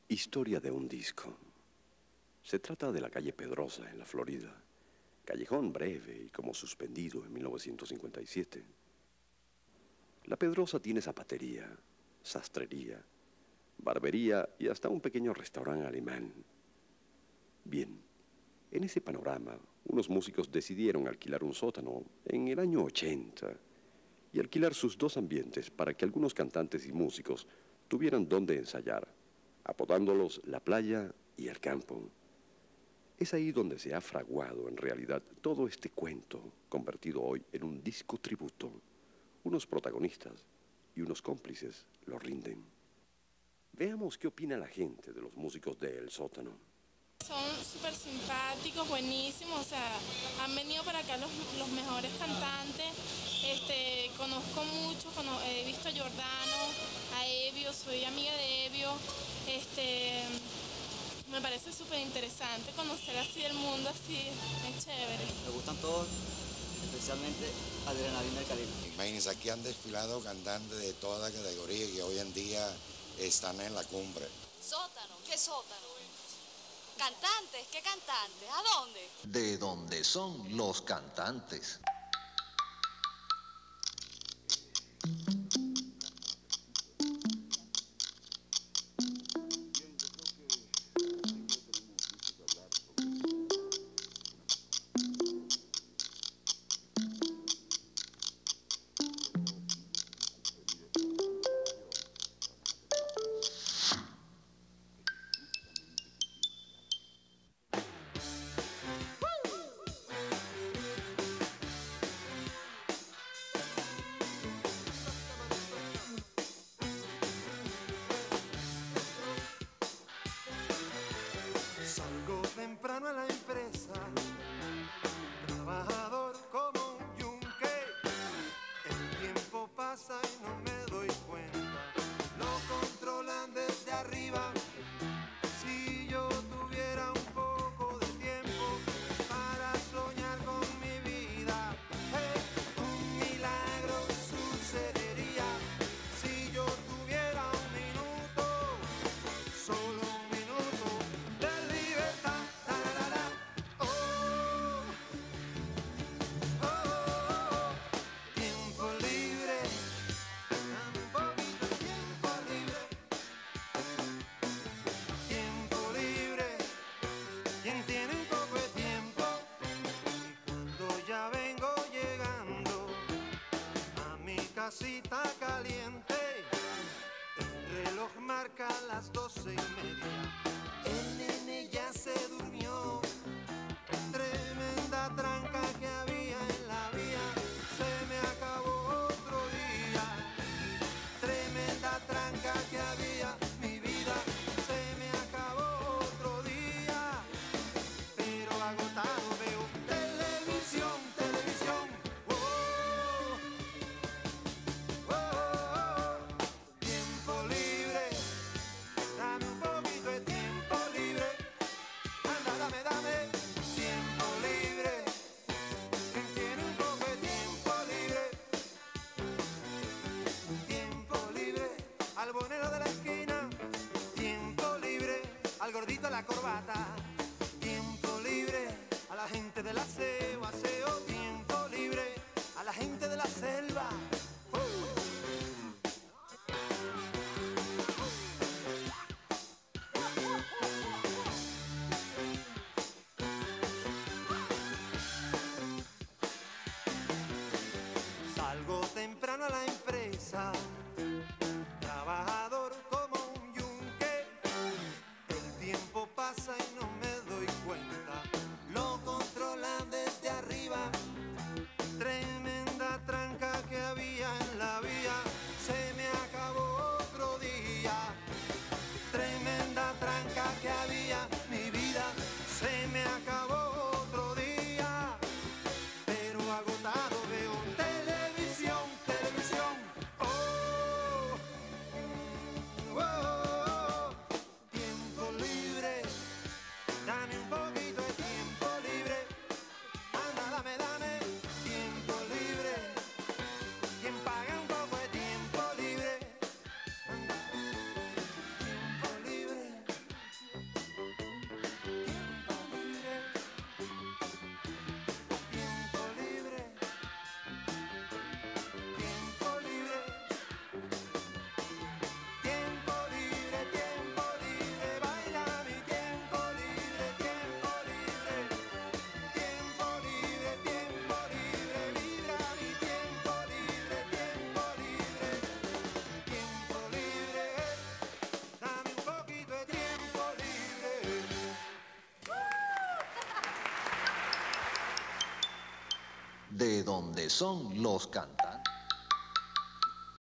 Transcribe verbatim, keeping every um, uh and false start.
Historia de un disco. Se trata de la calle Pedrosa, en la Florida. Callejón breve y como suspendido en mil novecientos cincuenta y siete. La Pedrosa tiene zapatería, sastrería, barbería y hasta un pequeño restaurante alemán. Bien, en ese panorama, unos músicos decidieron alquilar un sótano en el año ochenta y alquilar sus dos ambientes para que algunos cantantes y músicos tuvieran donde ensayar, apodándolos La Playa y El Campo. Es ahí donde se ha fraguado en realidad todo este cuento, convertido hoy en un disco tributo. Unos protagonistas y unos cómplices lo rinden. Veamos qué opina la gente de los músicos de El Sótano. Son súper simpáticos, buenísimos, o sea, han venido para acá los, los mejores cantantes. Este, conozco mucho, cono, he visto a Giordano, a Evio, soy amiga de Evio. Este, me parece súper interesante conocer así el mundo, así, es chévere. Me gustan todos, especialmente Adrenalina del Caribe. Imagínense, aquí han desfilado cantantes de toda categoría que hoy en día están en la cumbre. ¿Sótano? ¿Qué sótano? ¿Cantantes? ¿Qué cantantes? ¿A dónde? De dónde son los cantantes. Salgo temprano a la empresa, trabajador como un yunque. El tiempo pasa y no me doy cuenta, lo controlan desde arriba. Si yo tuviera un poco de tiempo para soñar con mi vida, hey, un milagro sucedería. Si yo tuviera un minuto, solo un minuto de libertad, tararara, oh, oh, oh, tiempo libre, dame un poquito de tiempo libre, tiempo libre, quien tiene un poco de tiempo. Y cuando ya vengo llegando a mi casita caliente, el reloj marca las doce y media. El nene ya se durmió. Tremenda tranca que había en la vía. Se me acabó otro día. Tremenda tranca que había, mi vida. Se me acabó otro día. Pero agotado veo televisión, televisión. Oh, oh, oh, oh. Tiempo libre, dame un poquito de tiempo libre. Anda, dame, dame tiempo libre. Quien tiene un poco de tiempo libre. Tiempo libre al bonero de la esquina. Tiempo libre al gordito de la corbata. Tiempo libre a la gente del aseo, aseo. Tiempo libre a la gente de la selva. Uh. Salgo temprano a la empresa, trabajador como un yunque. El tiempo pasa y no de donde son los cantantes.